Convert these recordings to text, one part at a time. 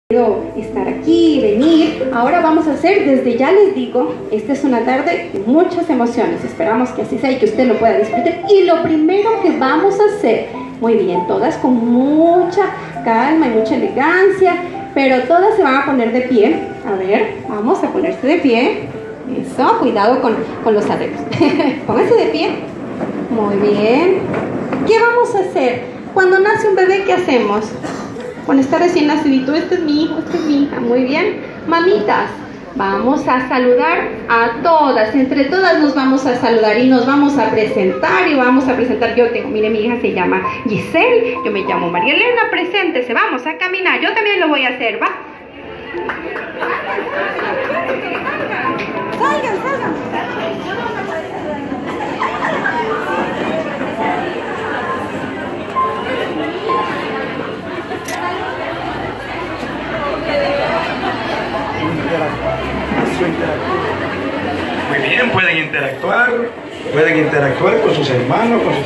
Estar aquí, venir. Ahora vamos a hacer, desde ya les digo, esta es una tarde de muchas emociones. Esperamos que así sea y que usted lo pueda disfrutar. Y lo primero que vamos a hacer, muy bien, todas con mucha calma y mucha elegancia, pero todas se van a poner de pie. A ver, vamos a ponerse de pie. Eso, cuidado con los arreglos. Pónganse de pie. Muy bien. ¿Qué vamos a hacer? Cuando nace un bebé, ¿qué hacemos? Cuando está recién nacidito, este es mi hijo, esta es mi hija, muy bien. Mamitas, vamos a saludar a todas, entre todas nos vamos a saludar y nos vamos a presentar yo tengo, mire, mi hija se llama Giselle, yo me llamo María Elena, preséntese, vamos a caminar, yo también lo voy a hacer, ¿va? Salgan. Muy bien, pueden interactuar con sus hermanos, con sus...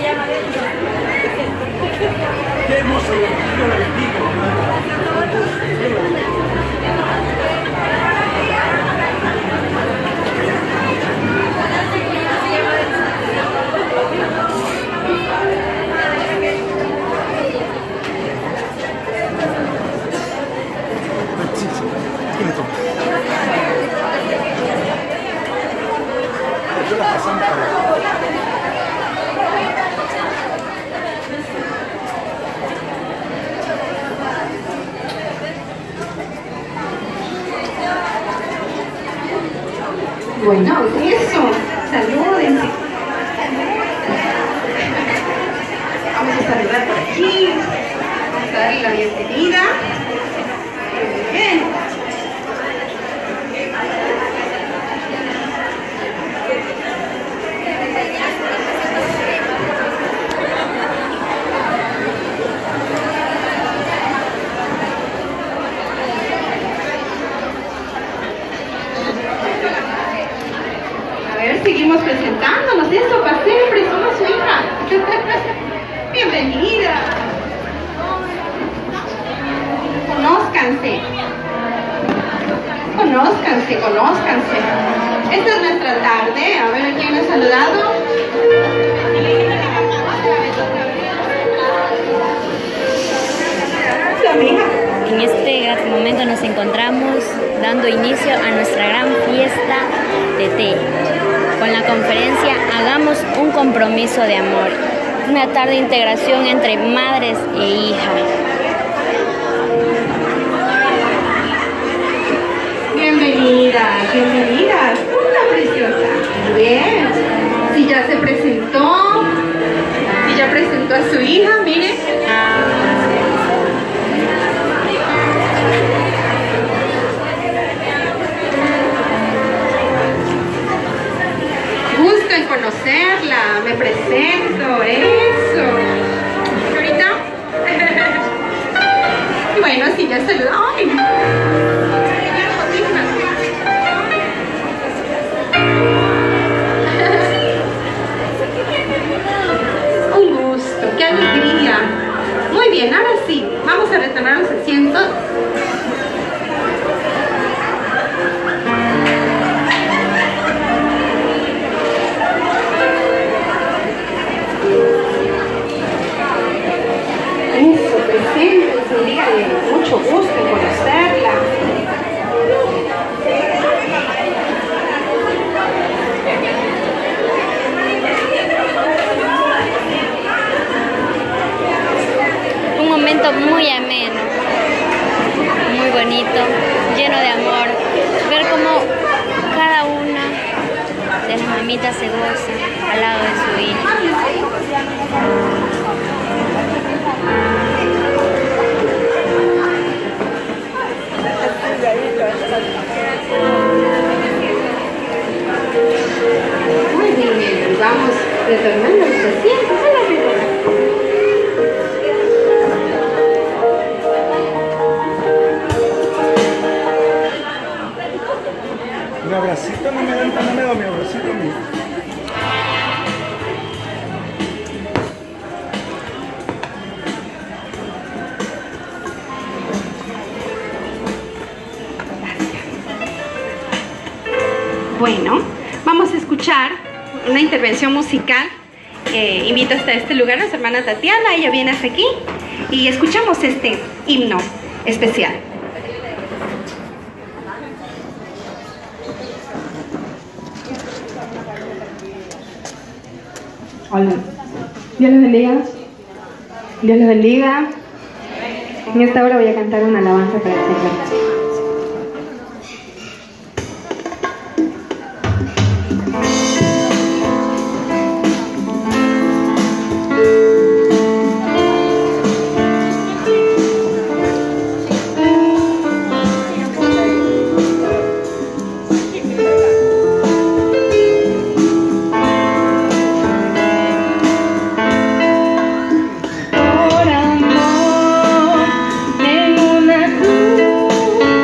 ¡Qué hermoso! Dios la bendiga. Bueno, eso, salúdense. Vamos a saludar por aquí, vamos a darle la bienvenida. Muy bien. Seguimos presentándonos, esto para siempre, somos su hija. Bienvenida. Conózcanse. Esta es nuestra tarde, a ver a quién ha saludado. En este gran momento nos encontramos dando inicio a nuestra gran fiesta de té, con la conferencia Hagamos un compromiso de amor, una tarde de integración entre madres e hijas. Bienvenidas, una preciosa. Muy bien, si ya se presentó, si ya presentó a su hija, mire. Gusto en conocerla, me presento, eso. ¿Ahorita? Bueno, si ya saludó. ¡Ay! Un gusto, qué alegría. Muy bien, ahora sí, vamos a retomar los asientos. Eso, preséntense, díganle, mucho gusto en conocerla. Un momento muy ameno, muy bonito, lleno de amor. Ver cómo cada una de las mamitas se goza al lado de su hija. Muy bien, vamos retornando a los asientos. Un abracito, no me dan mi abracito mío. Bueno, vamos a escuchar una intervención musical. Invito hasta este lugar a nuestra hermana Tatiana, ella viene hasta aquí y escuchamos este himno especial. Hola, Dios les bendiga. Dios les bendiga. En esta hora voy a cantar una alabanza para el Señor. Por amor, en una cruz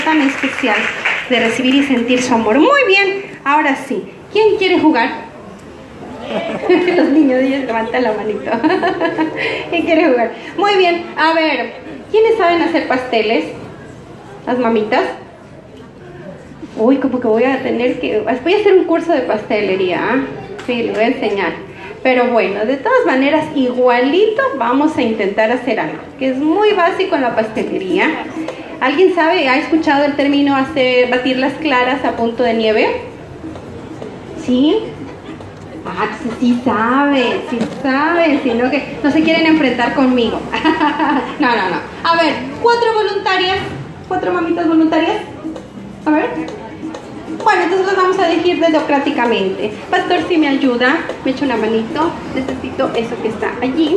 tan especial de recibir y sentir su amor. Muy bien, ahora sí. ¿Quién quiere jugar? Los niños, ellos levantan la manito. ¿Quién quiere jugar? Muy bien, a ver, ¿quiénes saben hacer pasteles? ¿Las mamitas? Uy, como que voy a hacer un curso de pastelería, ¿eh? Sí, les voy a enseñar. Pero bueno, de todas maneras, igualito vamos a intentar hacer algo, que es muy básico en la pastelería. ¿Alguien sabe, ha escuchado el término batir las claras a punto de nieve? ¿Sí? Ah, sí sabe, sino que no se quieren enfrentar conmigo. No. A ver, 4 voluntarias, 4 mamitas voluntarias. A ver. Bueno, entonces los vamos a elegir democráticamente. Pastor, si me ayuda, me echa una manito. Necesito eso que está allí.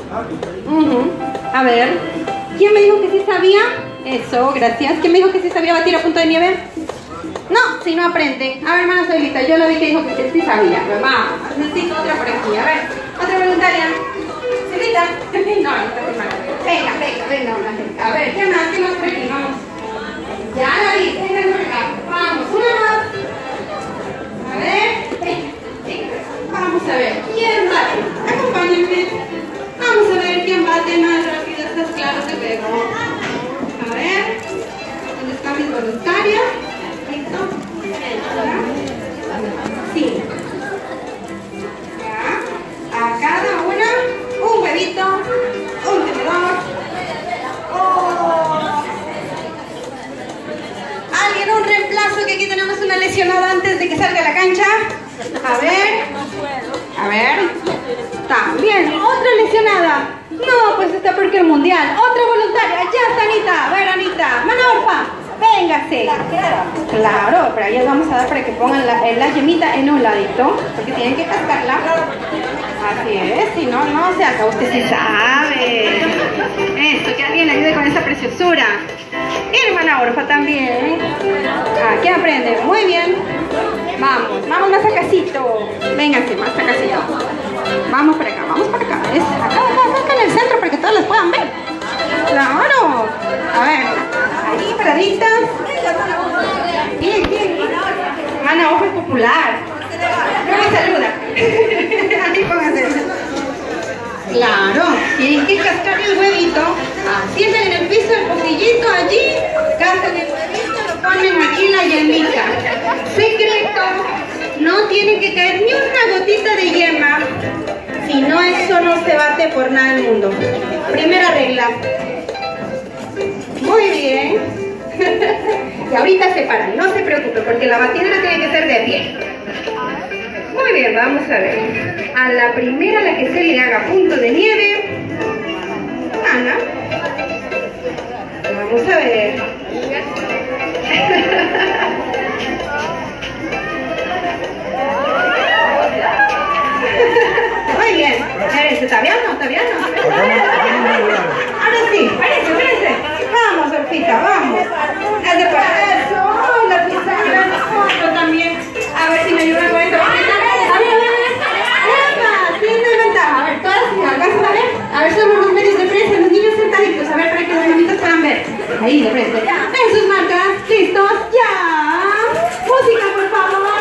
A ver, ¿quién me dijo que sí sabía? Eso, gracias. ¿Quién me dijo que sí sabía batir a punto de nieve? No, si no aprende. A ver, hermana Solita, yo la vi que dijo que sí sabía. Pero vamos, necesito otra por aquí. A ver, otra voluntaria. Solita. No, venga. A ver, ¿qué más por aquí? Vamos. Ya la vi, venga por acá. Vamos, una más. A ver, vamos a ver, ¿quién bate? Acompáñenme. Vamos a ver quién bate más rápido estas claras de pego. A ver, ¿dónde están mis voluntarias? ¿Listo? Sí. Ya. A cada una, un huevito, un tenedor. ¿Alguien un reemplazo? Que aquí tenemos una lesionada antes de que salga a la cancha. A ver. También, otra lesionada. No, pues está porque el mundial. Otra voluntaria. Ya está Anita. A ver, Anita. Manorfa, véngase. Claro, pero ahí les vamos a dar para que pongan la yemita en un ladito, porque tienen que cascarla. Así es, si no, no se haga. Usted sí sabe. Esto, que alguien le ayude con esa preciosura. Y hermana Orfa también. Aquí aprende. Muy bien. Vamos más acasito. Vénganse, más acasito. Vamos para acá. Es acá en el centro para que todas las puedan ver. Claro. A ver, ahí paraditas. Bien. Hermana Orfa es popular. No me saluda. Ahí pónganse. Claro, tienen que cascar el huevito, sienten en el piso el pocillito allí, cascan el huevito, lo ponen aquí la yemita. Secreto, no tiene que caer ni una gotita de yema, si no, eso no se bate por nada del mundo. Primera regla. Muy bien. Y ahorita se paran, no se preocupe, porque la batidora tiene que ser de pie. Muy bien, vamos a ver. A la primera, la que se le haga punto de nieve, Ana. Vamos a ver. Muy bien. Espérense, ¿todavía no? Ahora sí, espérense. Vamos, Orfita, vamos. Es de para eso. La pizarra, nosotros también. A ver si me ayudan con esto. A ver, somos los medios de prensa, los niños sentaditos, a ver, para que los niñitos puedan ver. Ahí, de frente. Ven sus marcas, listos, ya. Música, por favor.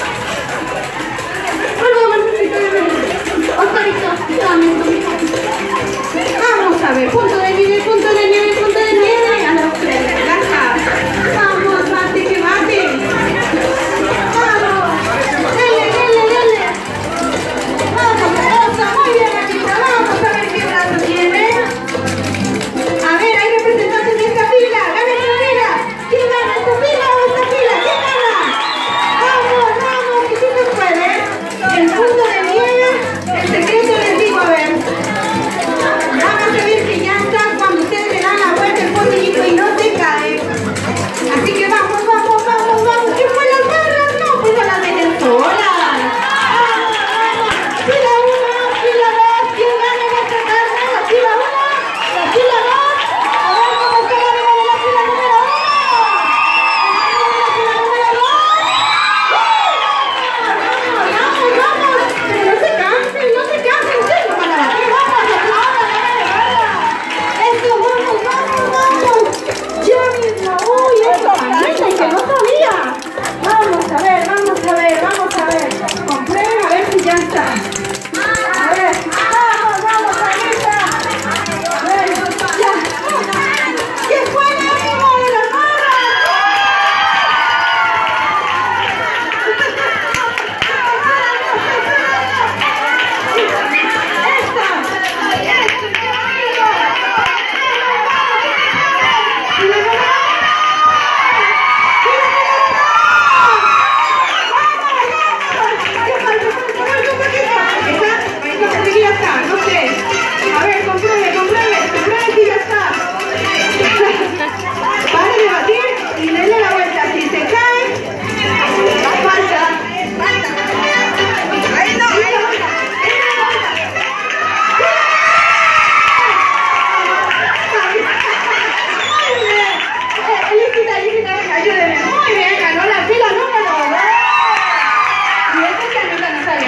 Vamos a ver, punto de nieve. A la ustedes, relaja. Vamos, bate, que bate. Vamos. Dele. Vamos, muy bien, Anita, vamos a ver qué brazo tiene. A ver, hay representantes de esta fila. Gana esta fila. ¿Quién gana esta fila o esta fila? ¿Quién gana?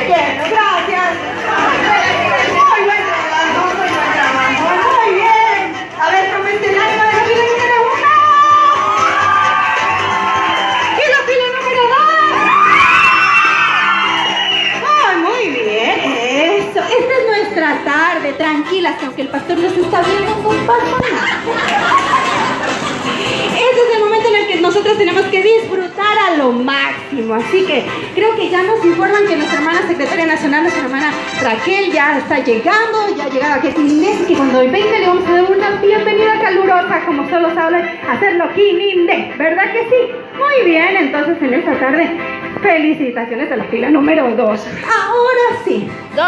lleno, gracias. Muy buen trabajo, muy buen trabajo. Muy bien. A ver, comenten algo de la fila número 1. Y la fila número 2. ¡Ay, muy bien! Eso. Esta es nuestra tarde. Tranquilas, que aunque el pastor nos está viendo, no pasa nada. Este es el momento en el que nosotros tenemos que disfrutar a lo máximo. Así que creo que ya nos informan que nuestra hermana secretaria nacional, nuestra hermana Raquel, ya está llegando, ya ha llegado aquí a Quinindé, que cuando venga le vamos a dar una bienvenida calurosa, como solo sabe hacerlo Quinindé, ¿verdad que sí? Muy bien, entonces en esta tarde, felicitaciones a la fila número 2. Ahora sí. 2.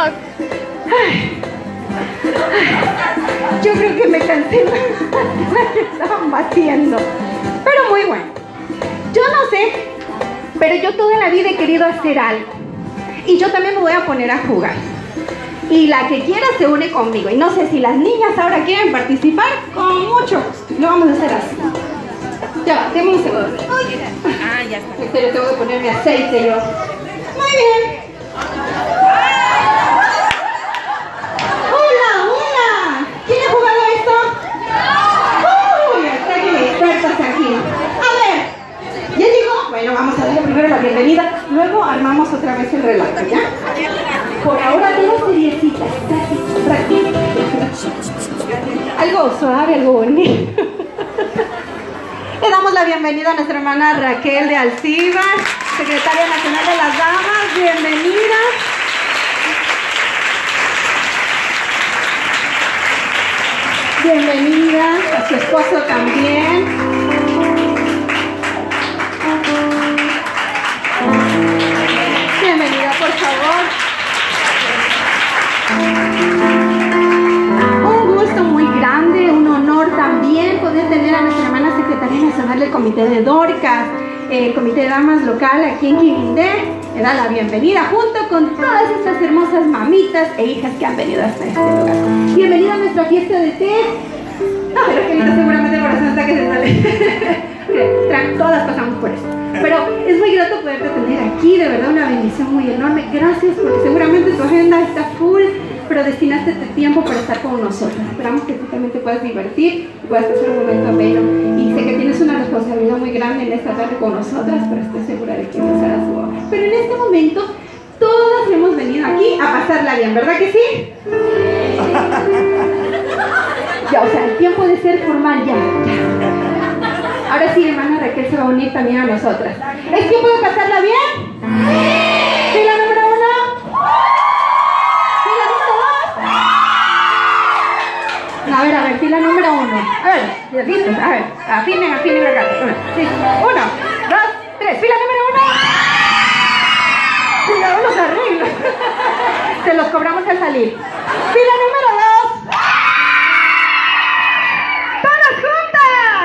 Yo creo que me cansé la que estaban batiendo. Pero muy bueno. Yo no sé, pero yo toda la vida he querido hacer algo. Y yo también me voy a poner a jugar. Y la que quiera se une conmigo. Y no sé si las niñas ahora quieren participar, con mucho gusto. Lo vamos a hacer así. Ya va, denme un segundo. Ya está. En serio, tengo que ponerme aceite yo. Muy bien. ¿Quién ha jugado esto? Uy, está que me expertas aquí. A ver, ¿ya llegó? Bueno, vamos a darle primero la bienvenida, luego armamos otra vez el relato, ¿ya? Por ahora tengo seriecita, algo suave, algo bonito. Le damos la bienvenida a nuestra hermana Raquel de Alcibar, secretaria nacional de las damas. Bienvenida. Bienvenida, a su esposo también. Bienvenida, por favor. Un gusto muy grande, un honor también poder tener a nuestra hermana secretaria nacional del Comité de Dorcas, el Comité de Damas local aquí en Quinindé. Le da la bienvenida junto con todas estas hermosas mamitas e hijas que han venido hasta este lugar. Bienvenida a nuestra fiesta de té. No, pero que ahorita seguramente el corazón está que se sale. Todas pasamos por eso. Pero es muy grato poderte tener aquí, de verdad una bendición muy enorme. Gracias porque seguramente tu agenda está full, pero destinaste este tiempo para estar con nosotros. Esperamos que tú también te puedas divertir, puedas pasar un momento ameno. Y sé que tienes una responsabilidad muy grande en esta tarde con nosotras, pero estoy segura de que nos harás su obra. Pero en este momento, todas hemos venido aquí a pasarla bien, ¿verdad que sí? Ya, o sea, el tiempo de ser formal, ya. Ahora sí, hermana Raquel se va a unir también a nosotras. ¿Es tiempo de pasarla bien? ¿Fila número 1? ¿Fila número 2? A ver, fila número 1. A ver, listos, a ver, afinen acá. Sí. 1, 2, 3, fila número 1. Cuidado los arreglos. Se los cobramos al salir. Fila número 2. ¡Todas juntas!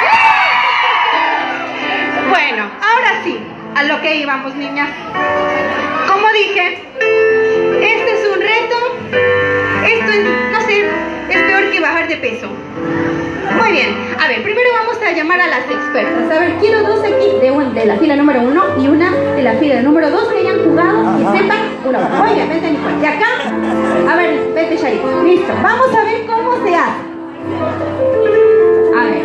Bueno, ahora sí, a lo que íbamos, niñas. Como dije, este es un reto. Esto es, no sé, es peor que bajar de peso. Muy bien, a ver, primero vamos a llamar a las expertas. A ver, quiero dos aquí de la fila número 1 y una de la fila número 2 que hayan jugado, que sepan. Muy bien, vente Nicole. Y acá, a ver, vente Shari. Listo, vamos a ver cómo se hace. A ver,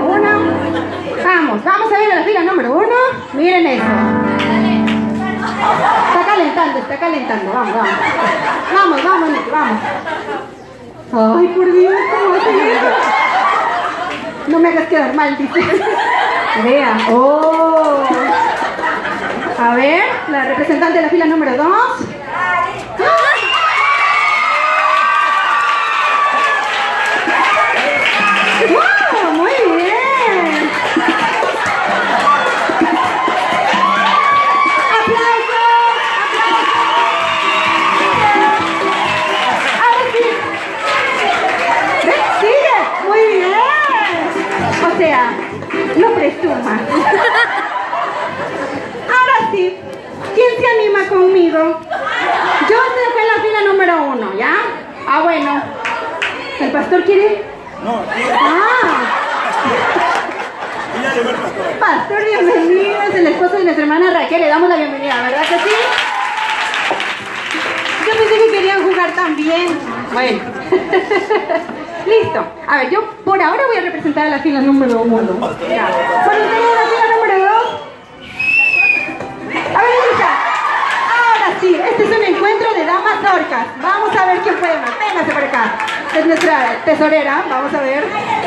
vamos a ver a la fila número 1. Miren eso. Está calentando, vamos. Vamos, Nicky, vamos. Ay, por Dios, ¿cómo hace eso? No me hagas quedar mal, dice. Vea, oh. A ver, la representante de la fila número 2. ¡Wow! Muy bien. ¡Aplausos! Ahora sí. ¿Ves? Sigue. Muy bien. O sea, no presuma. Ahora sí. ¿Quién se anima conmigo? Yo estoy en la fila número 1, ¿ya? Ah, bueno. ¿El pastor quiere? No, Pastor, bienvenido. Es el esposo de nuestra hermana Raquel. Le damos la bienvenida, ¿verdad que sí? también. Bueno. Listo. A ver, yo por ahora voy a representar a la fila número 1. Ya. Voluntaria de la fila número 2. A ver, Elisa. Ahora sí, este es un encuentro de damas orcas. Vamos a ver quién puede más. Véngase por acá. Es nuestra tesorera. Vamos a ver.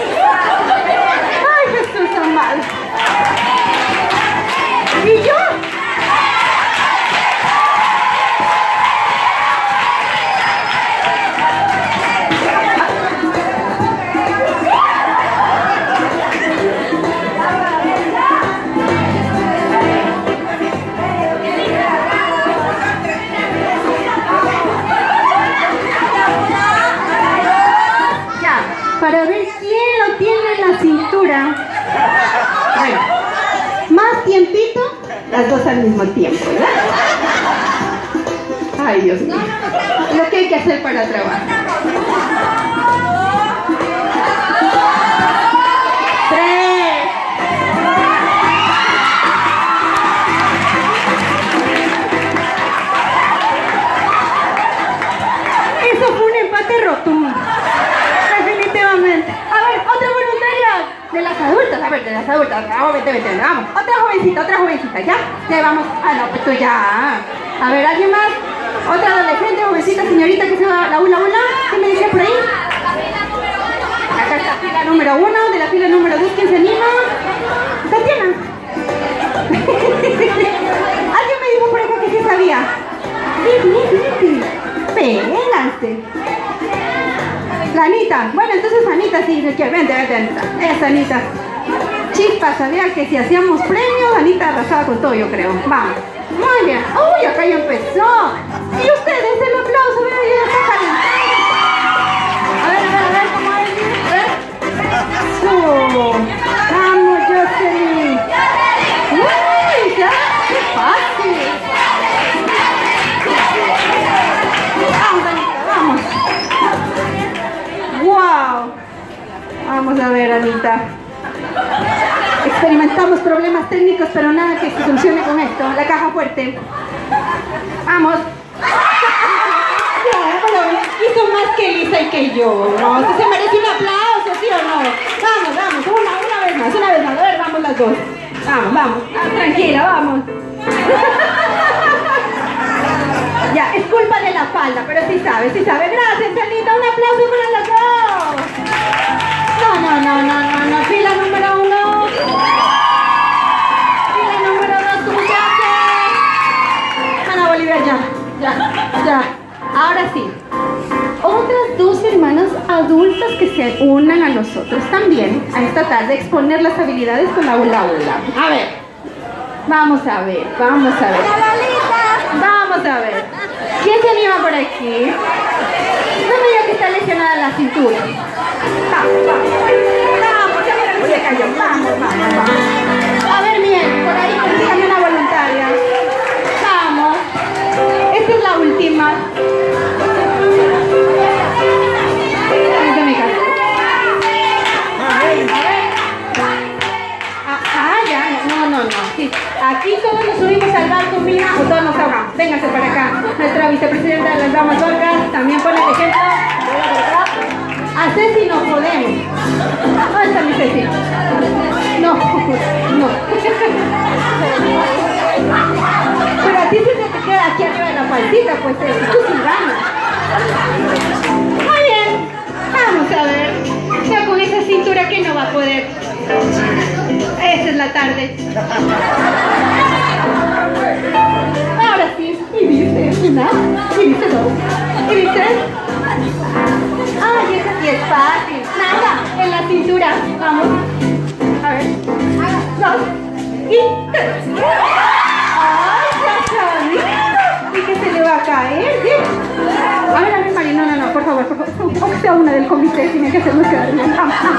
Ay, Jesús amado. ¿Y yo? Para ver quién lo tiene en la cintura. Bueno, más tiempito, las dos al mismo tiempo, ¿verdad? Ay, Dios mío. Lo que hay que hacer para trabajar. 3. Eso fue un empate rotundo. Definitivamente. A ver, otra voluntaria de las adultas, a ver, de las adultas. Vamos, vete, vamos. Otra jovencita, ¿ya? Ya vamos. Ah, no, pues tú ya. A ver, ¿alguien más? Otra adolescente, jovencita, señorita que se va a la hula. ¿Qué me dice por ahí? Acá está la fila número 1, de la fila número 2, ¿quién se anima? Tatiana. Alguien me dijo por acá que sí sabía. Sí. Péganse. La Anita. Bueno, entonces Anita sí, vente, Anita. Esa Anita. Chispa, sabía que si hacíamos premios, Anita arrasaba con todo, yo creo. Vamos. Muy bien. Uy, acá ya empezó. Y ustedes, el aplauso, vean, ya está calentando. A ver, ¿cómo es? Eso. Vamos, Jocelyn. Uy, ya, qué fácil. Vamos, Anita, vamos. ¡Wow! Vamos a ver, Anita. Experimentamos problemas técnicos, pero nada que se solucione con esto. La caja fuerte. Vamos. Hizo más que Lisa y que yo. No, usted se merece un aplauso, ¿sí o no? Vamos. Una vez más. A ver, vamos las dos. Vamos. Tranquila, vamos. Ya, es culpa de la falda, pero sí sabe. Gracias, Anita. Un aplauso para las dos. No. Fila número 1. Fila número 2, muchachos. Ana Bolívar, ya. Ahora sí. Otras 2 hermanas adultas que se unan a nosotros también a esta tarde a exponer las habilidades con la hula. A ver. Vamos a ver. Vamos a ver. ¿Quién se anima por aquí? No me diga que está lesionada la cintura. Vamos, ya verán, se cayó. Vamos. A ver, bien, por ahí consíganme una voluntaria. Vamos. Esta es la última. No. Sí. Aquí todos nos subimos al barco, mira, o todos nos ahogamos. Vénganse para acá. Nuestra vicepresidenta de las damas orcas también pone el ejemplo. A Ceci nos podemos. ¿Dónde está mi Ceci? No. Pero a ti se te queda aquí arriba de la falsita, pues tú sin ganas. Muy bien. Vamos a ver. Ya con esa cintura que no va a poder. Esta es la tarde. Ahora sí. Y dice 1, y dice 2, y dice... Ay, esa sí es fácil. Nada, en la cintura. Vamos. A ver. 2 y 3. Ay, ya. Y que se le va a caer, ¿sí? A ver, Marina, no, por favor. Aunque sea una del comité, tiene que hacernos quedar bien.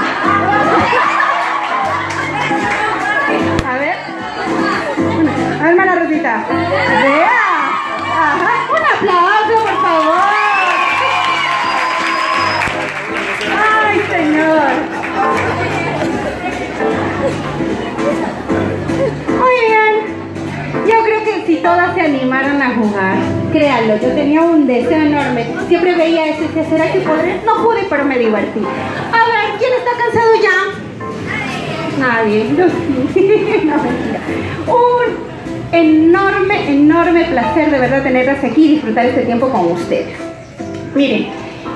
A ver, hermana Rosita. Vea. Ajá. Un aplauso, por favor. Ay, señor. Muy bien. Yo creo que si todas se animaran a jugar, Créanlo, yo tenía un deseo enorme. Siempre veía eso y decía, ¿será que podré? No pude, pero me divertí. A ver, ¿quién está cansado ya? Nadie. Yo sí. No, mentira. Un enorme placer de verdad tenerlas aquí y disfrutar este tiempo con ustedes. Miren,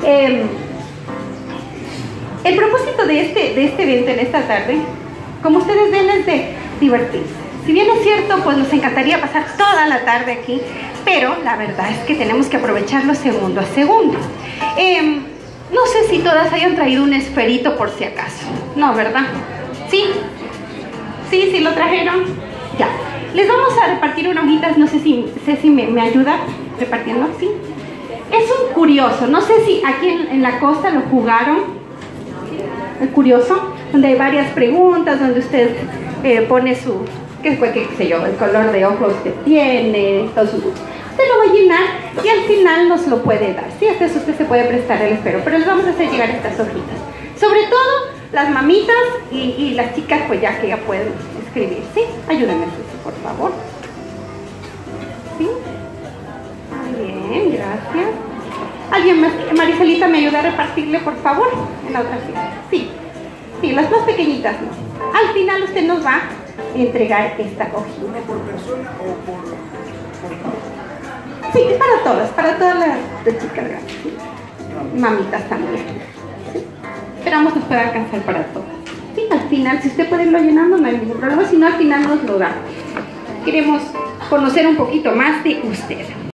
el propósito de este evento en esta tarde, como ustedes ven, es de divertirse. Si bien es cierto, pues nos encantaría pasar toda la tarde aquí, pero la verdad es que tenemos que aprovecharlo segundo a segundo. No sé si todas hayan traído un esferito por si acaso. No, ¿verdad? ¿Sí? ¿Sí lo trajeron? Ya. Les vamos a repartir unas hojitas, no sé si me ayuda repartiendo, ¿sí? Es un curioso, no sé si aquí en la costa lo jugaron, el curioso, donde hay varias preguntas, donde usted pone su, qué sé yo, el color de ojos que tiene, todo su... Usted lo va a llenar y al final nos lo puede dar, ¿sí? Hasta eso usted se puede prestar el esfero, pero les vamos a hacer llegar estas hojitas. Sobre todo las mamitas y las chicas, pues ya que ya pueden escribir, ¿sí? Ayúdenme, por favor. ¿Sí? Muy bien, gracias. ¿Alguien más? Maricelita, ¿me ayuda a repartirle, por favor? En la otra fila. Sí, las más pequeñitas no. Al final usted nos va a entregar esta hojita. ¿Por persona o por Sí, para todas las chicas grandes. ¿Sí? Mamitas también. ¿Sí? Esperamos nos pueda alcanzar para todas. Sí, al final, si usted puede irlo llenando, no hay ningún problema, si no, al final nos lo da. Queremos conocer un poquito más de usted.